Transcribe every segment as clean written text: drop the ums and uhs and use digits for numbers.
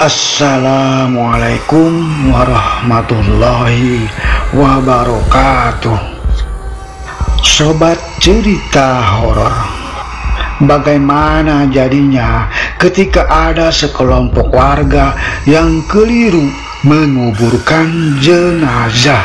Assalamualaikum warahmatullahi wabarakatuh. Sobat cerita horor, bagaimana jadinya ketika ada sekelompok warga yang keliru menguburkan jenazah?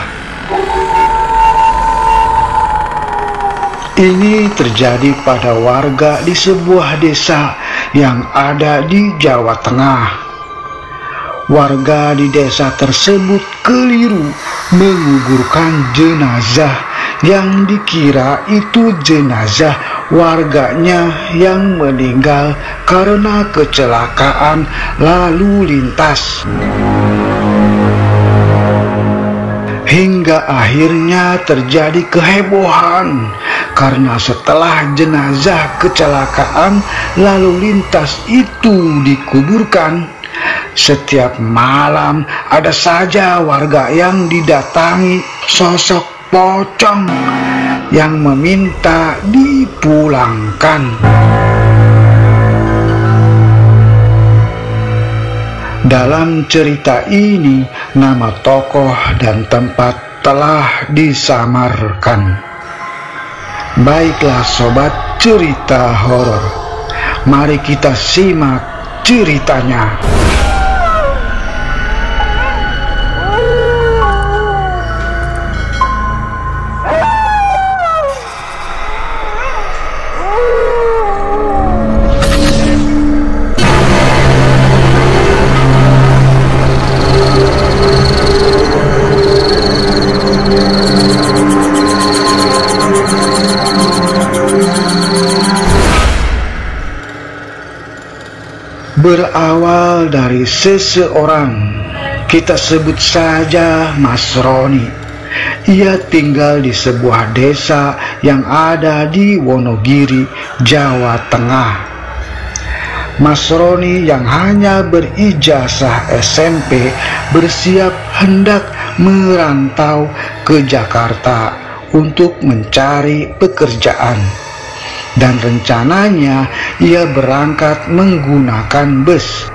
Ini terjadi pada warga di sebuah desa yang ada di Jawa Tengah. Warga di desa tersebut keliru menguburkan jenazah yang dikira itu jenazah warganya yang meninggal karena kecelakaan lalu lintas. Hingga akhirnya terjadi kehebohan karena setelah jenazah kecelakaan lalu lintas itu dikuburkan, setiap malam ada saja warga yang didatangi sosok pocong yang meminta dipulangkan. Dalam cerita ini, nama tokoh dan tempat telah disamarkan. Baiklah sobat cerita horor, mari kita simak ceritanya. Berawal dari seseorang, kita sebut saja Mas Roni. Ia tinggal di sebuah desa yang ada di Wonogiri, Jawa Tengah. Mas Roni yang hanya berijazah SMP bersiap hendak merantau ke Jakarta untuk mencari pekerjaan. Dan rencananya ia berangkat menggunakan bus.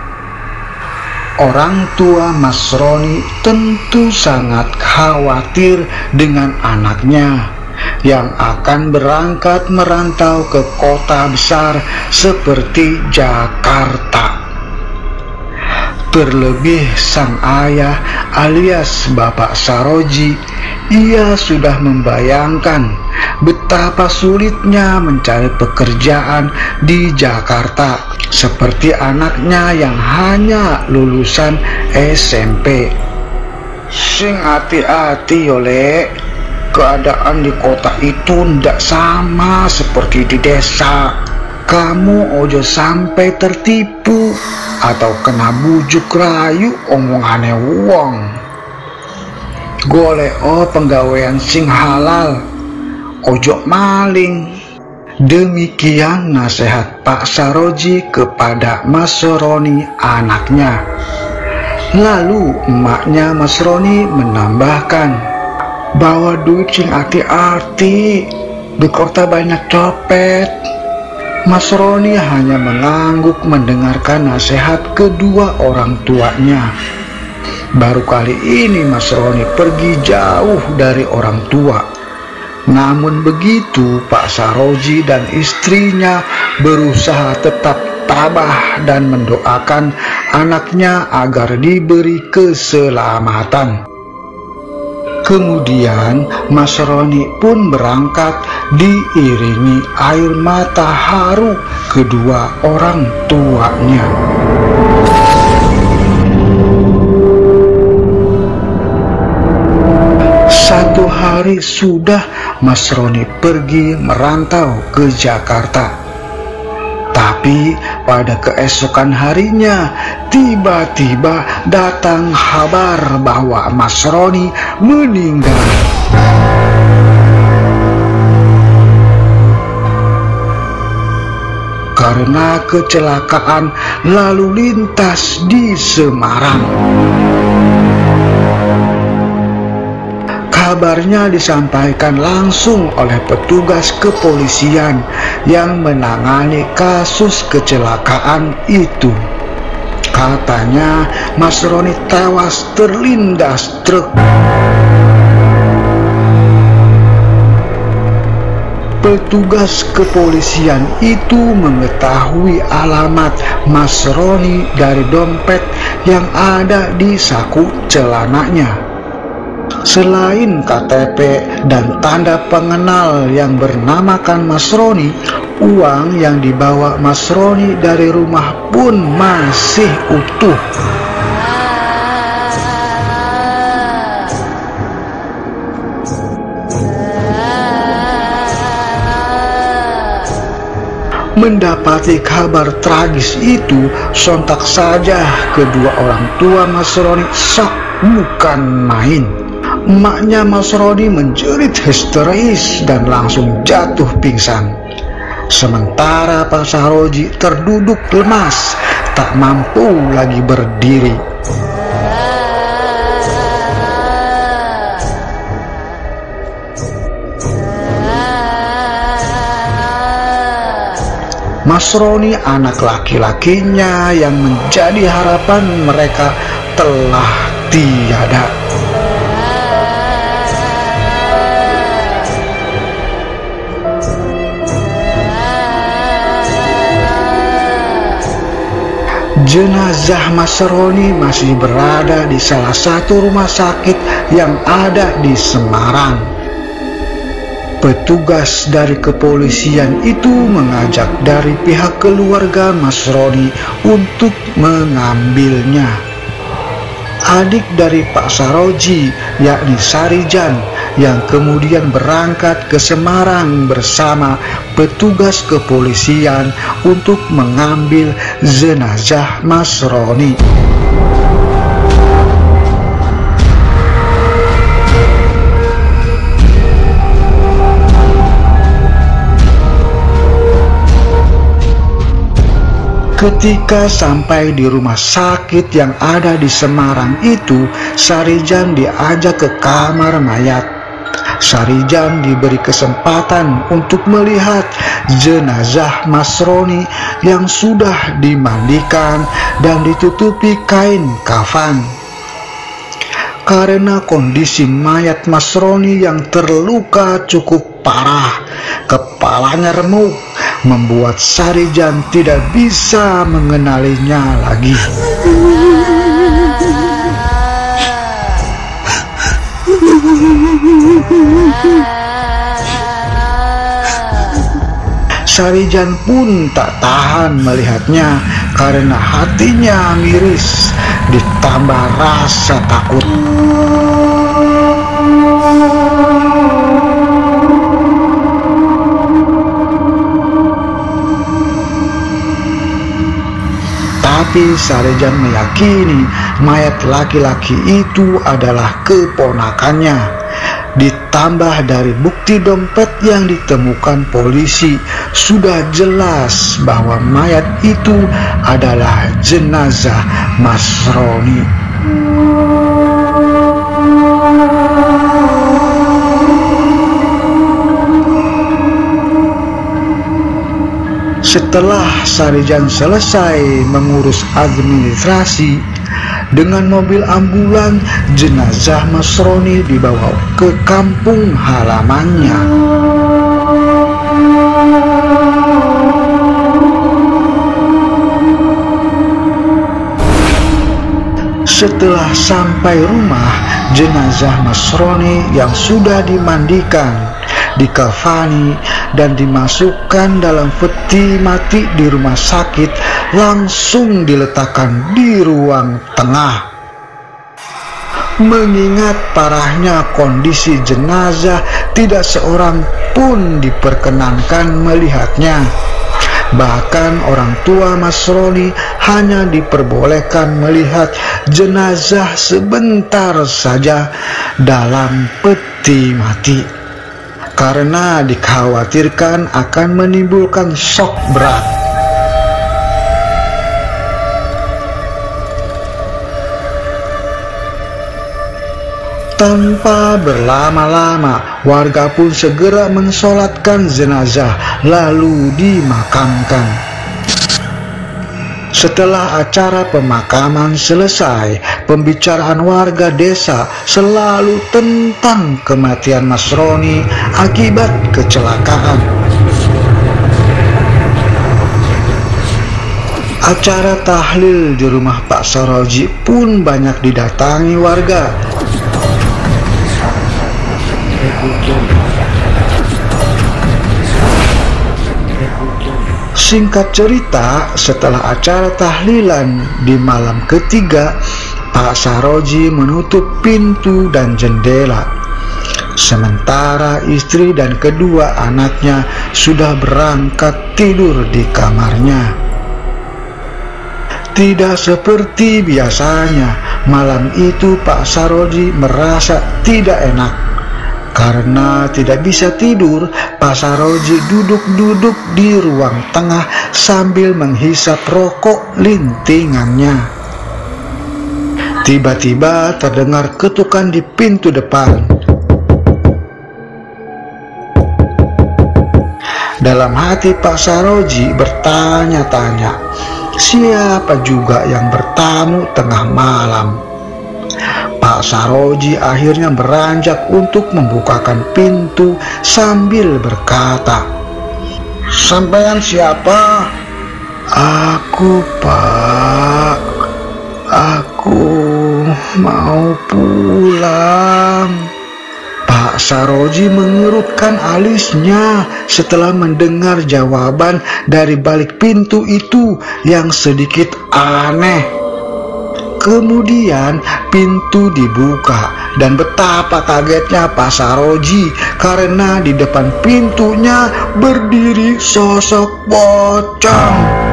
Orang tua Mas Roni tentu sangat khawatir dengan anaknya yang akan berangkat merantau ke kota besar seperti Jakarta. Terlebih sang ayah alias Bapak Saroji, ia sudah membayangkan betapa sulitnya mencari pekerjaan di Jakarta seperti anaknya yang hanya lulusan SMP. Sing hati-hati yole, keadaan di kota itu ndak sama seperti di desa. Kamu ojo sampai tertipu atau kena bujuk rayu omongane wong. Golek penggawean sing halal, ojo maling. Demikian nasihat Pak Saroji kepada Mas Roni anaknya. Lalu emaknya Mas Roni menambahkan, bawa duit sing hati-hati, di kota banyak copet. Mas Roni hanya mengangguk mendengarkan nasihat kedua orang tuanya. Baru kali ini Mas Roni pergi jauh dari orang tua. Namun begitu, Pak Saroji dan istrinya berusaha tetap tabah dan mendoakan anaknya agar diberi keselamatan. Kemudian Mas Roni pun berangkat diiringi air mata haru kedua orang tuanya. Satu hari sudah Mas Roni pergi merantau ke Jakarta. Tapi pada keesokan harinya tiba-tiba datang kabar bahwa Mas Roni meninggal. Karena kecelakaan lalu lintas di Semarang. Kabarnya disampaikan langsung oleh petugas kepolisian yang menangani kasus kecelakaan itu. Katanya Mas Roni tewas terlindas truk. Petugas kepolisian itu mengetahui alamat Mas Roni dari dompet yang ada di saku celananya. Selain KTP dan tanda pengenal yang bernamakan Mas Roni, uang yang dibawa Mas Roni dari rumah pun masih utuh. Mendapati kabar tragis itu, sontak saja kedua orang tua Mas Roni shock bukan main. Emaknya Mas Roni menjerit histeris dan langsung jatuh pingsan. Sementara Pak Saroji terduduk lemas, tak mampu lagi berdiri. Mas Roni, anak laki-lakinya yang menjadi harapan mereka, telah tiada. Jenazah Mas Roni masih berada di salah satu rumah sakit yang ada di Semarang. Petugas dari kepolisian itu mengajak dari pihak keluarga Mas Roni untuk mengambilnya. Adik dari Pak Saroji, yakni Sarijan, yang kemudian berangkat ke Semarang bersama petugas kepolisian untuk mengambil jenazah Mas Roni. Ketika sampai di rumah sakit yang ada di Semarang itu, Sarijan diajak ke kamar mayat. Sarijan diberi kesempatan untuk melihat jenazah Mas Roni yang sudah dimandikan dan ditutupi kain kafan. Karena kondisi mayat Mas Roni yang terluka cukup parah, kepalanya remuk, membuat Sarijan tidak bisa mengenalinya lagi. Sarijan pun tak tahan melihatnya karena hatinya miris ditambah rasa takut. Tapi Sarijan meyakini mayat laki-laki itu adalah keponakannya. Ditambah dari bukti dompet yang ditemukan polisi, sudah jelas bahwa mayat itu adalah jenazah Mas Roni. Setelah Sarijan selesai mengurus administrasi, dengan mobil ambulan jenazah Mas Roni dibawa ke kampung halamannya. Setelah sampai rumah, jenazah Mas Roni yang sudah dimandikan, dikafani, dan dimasukkan dalam peti mati di rumah sakit langsung diletakkan di ruang tengah. Mengingat parahnya kondisi jenazah, tidak seorang pun diperkenankan melihatnya. Bahkan orang tua Mas Roni hanya diperbolehkan melihat jenazah sebentar saja dalam peti mati, karena dikhawatirkan akan menimbulkan shock berat. Tanpa berlama-lama, warga pun segera mensolatkan jenazah lalu dimakamkan. Setelah acara pemakaman selesai, pembicaraan warga desa selalu tentang kematian Mas Roni akibat kecelakaan. Acara tahlil di rumah Pak Saroji pun banyak didatangi warga. Singkat cerita, setelah acara tahlilan di malam ketiga, Pak Saroji menutup pintu dan jendela. Sementara istri dan kedua anaknya sudah berangkat tidur di kamarnya. Tidak seperti biasanya, malam itu Pak Saroji merasa tidak enak. Karena tidak bisa tidur, Pak Saroji duduk-duduk di ruang tengah sambil menghisap rokok lintingannya. Tiba-tiba terdengar ketukan di pintu depan. Dalam hati Pak Saroji bertanya-tanya, siapa juga yang bertamu tengah malam? Pak Saroji akhirnya beranjak untuk membukakan pintu sambil berkata, "Sampean siapa?" "Aku, Pak. Aku mau pulang." Pak Saroji mengerutkan alisnya setelah mendengar jawaban dari balik pintu itu yang sedikit aneh. Kemudian pintu dibuka dan betapa kagetnya Pak Saroji karena di depan pintunya berdiri sosok pocong.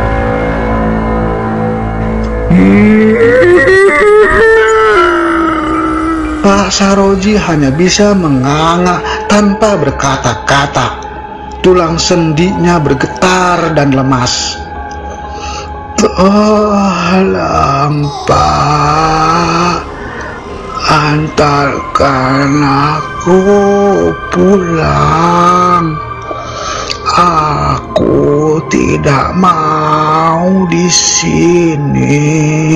Pak Saroji hanya bisa menganga tanpa berkata-kata. Tulang sendinya bergetar dan lemas. "Tolong, Pak, antarkan aku pulang. Aku tidak mau di sini."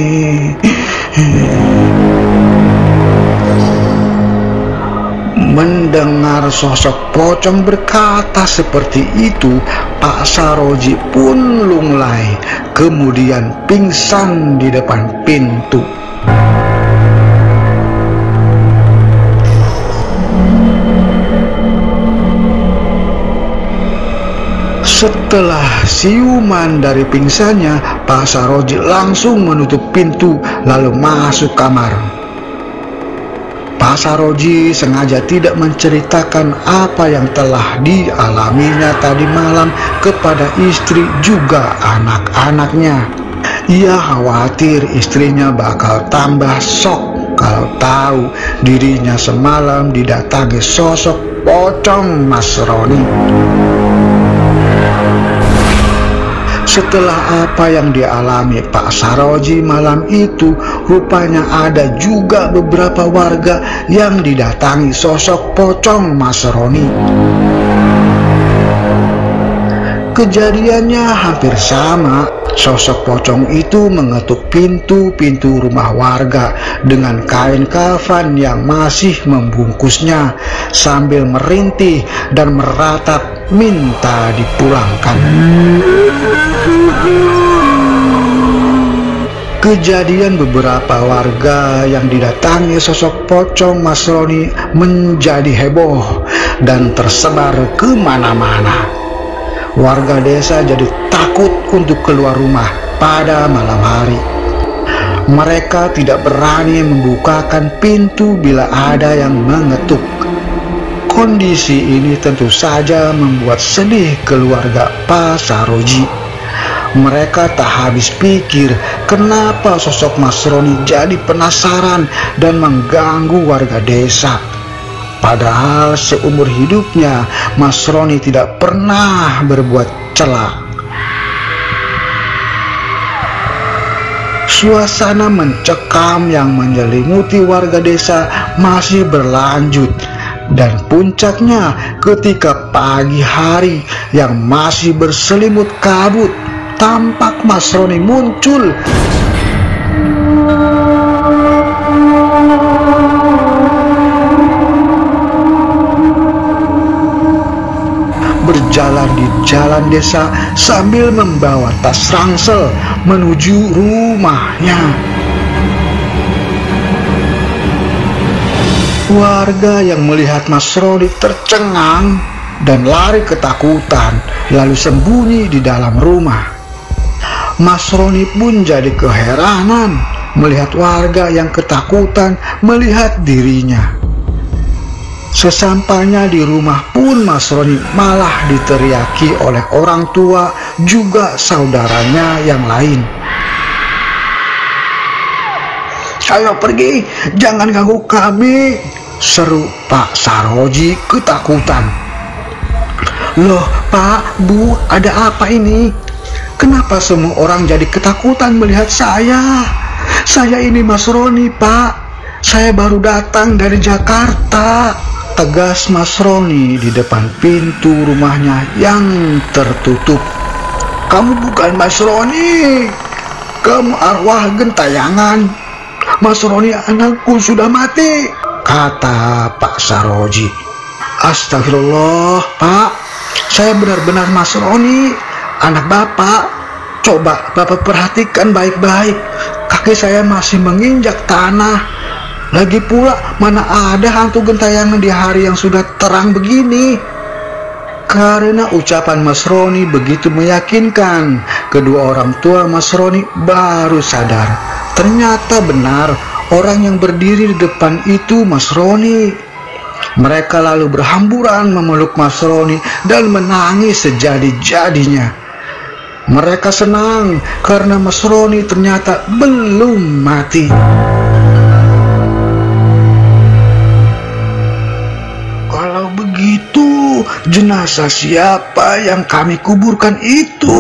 Mendengar sosok pocong berkata seperti itu, Pak Saroji pun lunglai, kemudian pingsan di depan pintu. Setelah siuman dari pingsannya, Pak Saroji langsung menutup pintu lalu masuk kamar. Pak Saroji sengaja tidak menceritakan apa yang telah dialaminya tadi malam kepada istri juga anak-anaknya. Ia khawatir istrinya bakal tambah shock kalau tahu dirinya semalam didatangi sosok pocong Mas Roni. Setelah apa yang dialami Pak Saroji malam itu, rupanya ada juga beberapa warga yang didatangi sosok pocong Mas Roni. Kejadiannya hampir sama. Sosok pocong itu mengetuk pintu-pintu rumah warga dengan kain kafan yang masih membungkusnya sambil merintih dan meratap minta dipulangkan. Kejadian beberapa warga yang didatangi sosok pocong Mas Roni menjadi heboh dan tersebar kemana-mana. Warga desa jadi takut untuk keluar rumah pada malam hari. Mereka tidak berani membukakan pintu bila ada yang mengetuk. Kondisi ini tentu saja membuat sedih keluarga Pak Saroji. Mereka tak habis pikir kenapa sosok Mas Roni jadi penasaran dan mengganggu warga desa. Padahal seumur hidupnya Mas Roni tidak pernah berbuat celak. Suasana mencekam yang menyelimuti warga desa masih berlanjut, dan puncaknya ketika pagi hari yang masih berselimut kabut, tampak Mas Roni muncul. Berjalan di jalan desa sambil membawa tas ransel menuju rumahnya. Warga yang melihat Mas Roni tercengang dan lari ketakutan, lalu sembunyi di dalam rumah. Mas Roni pun jadi keheranan melihat warga yang ketakutan melihat dirinya. Sesampainya di rumah pun Mas Roni malah diteriaki oleh orang tua juga saudaranya yang lain. "Ayo pergi, jangan ganggu kami," seru Pak Saroji ketakutan. "Loh Pak, Bu, ada apa ini? Kenapa semua orang jadi ketakutan melihat saya? Saya ini Mas Roni, Pak. Saya baru datang dari Jakarta," tegas Mas Roni di depan pintu rumahnya yang tertutup. "Kamu bukan Mas Roni. Kamu arwah gentayangan. Mas Roni anakku sudah mati," kata Pak Saroji. "Astagfirullah, Pak. Saya benar-benar Mas Roni, anak Bapak. Coba Bapak perhatikan baik-baik. Kaki saya masih menginjak tanah. Lagi pula mana ada hantu gentayangan di hari yang sudah terang begini." Karena ucapan Mas Roni begitu meyakinkan, kedua orang tua Mas Roni baru sadar. Ternyata benar orang yang berdiri di depan itu Mas Roni. Mereka lalu berhamburan memeluk Mas Roni dan menangis sejadi-jadinya. Mereka senang karena Mas Roni ternyata belum mati. "Kalau begitu, jenazah siapa yang kami kuburkan itu?"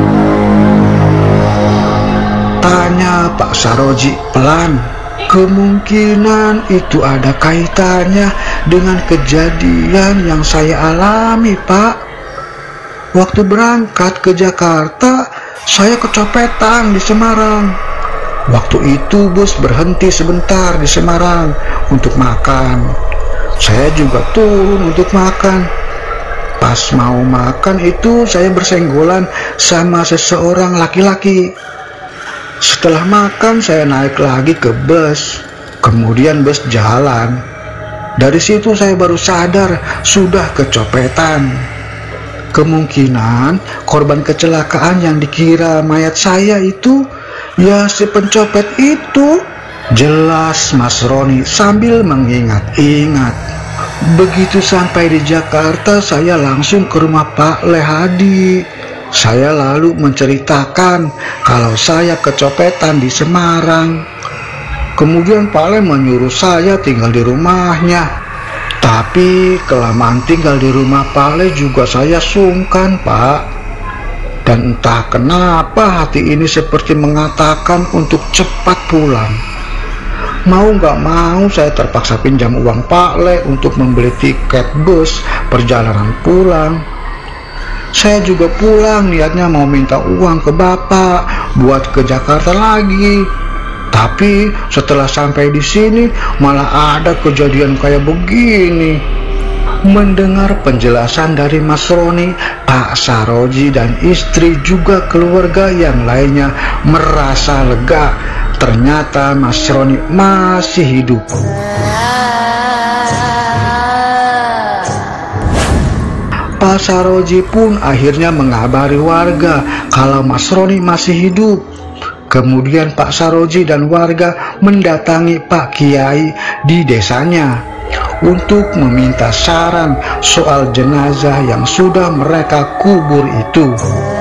tanya Pak Saroji pelan. "Kemungkinan itu ada kaitannya dengan kejadian yang saya alami, Pak. Waktu berangkat ke Jakarta, saya kecopetan di Semarang. Waktu itu bus berhenti sebentar di Semarang untuk makan. Saya juga turun untuk makan. Pas mau makan itu saya bersenggolan sama seseorang laki-laki. Setelah makan saya naik lagi ke bus, kemudian bus jalan. Dari situ saya baru sadar sudah kecopetan. Kemungkinan korban kecelakaan yang dikira mayat saya itu ya si pencopet itu," jelas Mas Roni sambil mengingat-ingat. "Begitu sampai di Jakarta, saya langsung ke rumah Pak Lehadi. Saya lalu menceritakan kalau saya kecopetan di Semarang. Kemudian Pak Le menyuruh saya tinggal di rumahnya. Tapi kelamaan tinggal di rumah Pak Le juga saya sungkan, Pak. Dan entah kenapa hati ini seperti mengatakan untuk cepat pulang. Mau nggak mau saya terpaksa pinjam uang Pak Le untuk membeli tiket bus perjalanan pulang. Saya juga pulang niatnya mau minta uang ke Bapak buat ke Jakarta lagi. Tapi setelah sampai di sini malah ada kejadian kayak begini." Mendengar penjelasan dari Mas Roni, Pak Saroji dan istri juga keluarga yang lainnya merasa lega. Ternyata Mas Roni masih hidup. Pak Saroji pun akhirnya mengabari warga kalau Mas Roni masih hidup. Kemudian Pak Saroji dan warga mendatangi Pak Kiai di desanya untuk meminta saran soal jenazah yang sudah mereka kubur itu.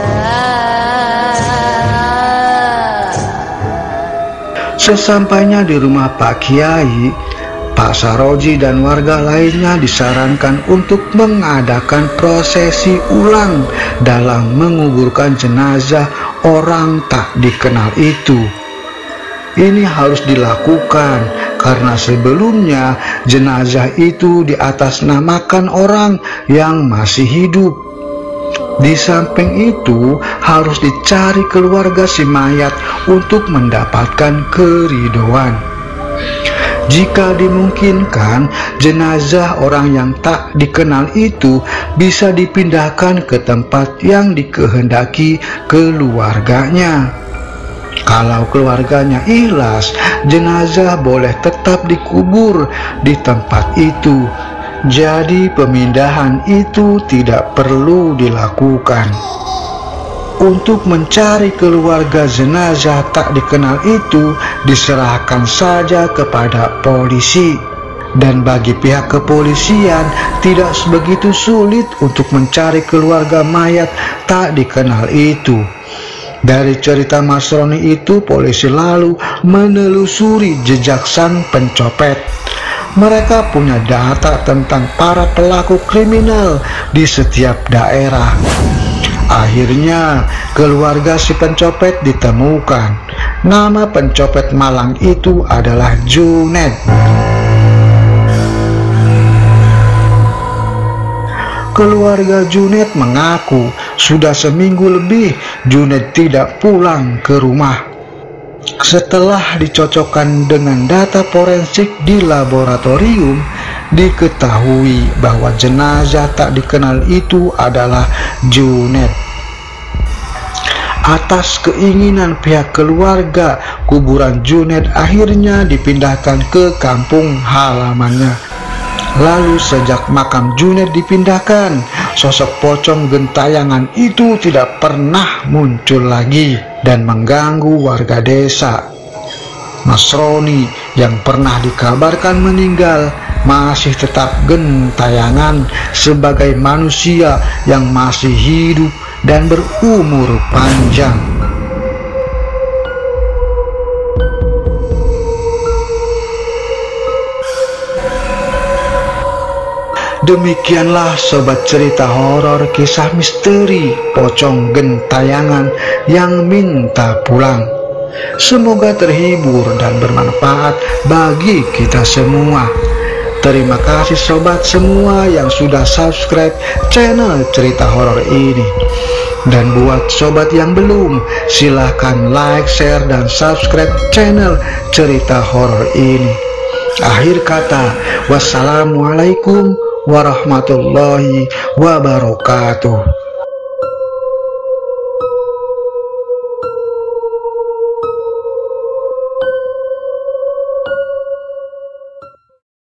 Sesampainya di rumah Pak Kiai, Pak Saroji dan warga lainnya disarankan untuk mengadakan prosesi ulang dalam menguburkan jenazah orang tak dikenal itu. Ini harus dilakukan karena sebelumnya jenazah itu diatasnamakan orang yang masih hidup. Di samping itu, harus dicari keluarga si mayat untuk mendapatkan keridoan. Jika dimungkinkan, jenazah orang yang tak dikenal itu bisa dipindahkan ke tempat yang dikehendaki keluarganya. Kalau keluarganya ikhlas, jenazah boleh tetap dikubur di tempat itu. Jadi pemindahan itu tidak perlu dilakukan. Untuk mencari keluarga jenazah tak dikenal itu diserahkan saja kepada polisi. Dan bagi pihak kepolisian tidak sebegitu sulit untuk mencari keluarga mayat tak dikenal itu. Dari cerita Mas Roni itu, polisi lalu menelusuri jejak sang pencopet. Mereka punya data tentang para pelaku kriminal di setiap daerah. Akhirnya, keluarga si pencopet ditemukan. Nama pencopet malang itu adalah Junet. Keluarga Junet mengaku sudah seminggu lebih Junet tidak pulang ke rumah. Setelah dicocokkan dengan data forensik di laboratorium, diketahui bahwa jenazah tak dikenal itu adalah Junet. Atas keinginan pihak keluarga, kuburan Junet akhirnya dipindahkan ke kampung halamannya. Lalu sejak makam Junet dipindahkan, sosok pocong gentayangan itu tidak pernah muncul lagi dan mengganggu warga desa. Mas Roni yang pernah dikabarkan meninggal masih tetap gentayangan sebagai manusia yang masih hidup dan berumur panjang. Demikianlah sobat cerita horor kisah misteri pocong gentayangan yang minta pulang. Semoga terhibur dan bermanfaat bagi kita semua. Terima kasih sobat semua yang sudah subscribe channel cerita horor ini. Dan buat sobat yang belum, silahkan like, share, dan subscribe channel cerita horor ini. Akhir kata, wassalamualaikum warahmatullahi wabarakatuh.